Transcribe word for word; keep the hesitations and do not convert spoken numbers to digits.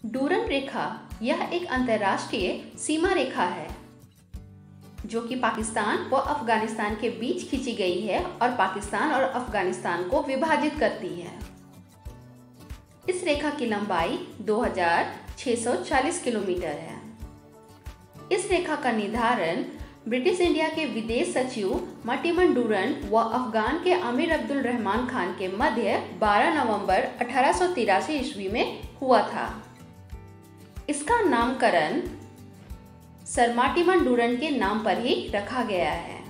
Durand रेखा यह एक अंतर्राष्ट्रीय सीमा रेखा है जो कि पाकिस्तान व अफगानिस्तान के बीच खींची गई है और पाकिस्तान और अफगानिस्तान को विभाजित करती है। इस रेखा की लंबाई दो हज़ार छह सौ चालीस किलोमीटर है। इस रेखा का निर्धारण ब्रिटिश इंडिया के विदेश सचिव मार्टिन डूरंड व अफगान के अमीर अब्दुल रहमान खान के मध्य बारह नवंबर अठारह सौ तिरासी ईस्वी में हुआ था। इसका नामकरण सर मार्टिन डूरंड के नाम पर ही रखा गया है।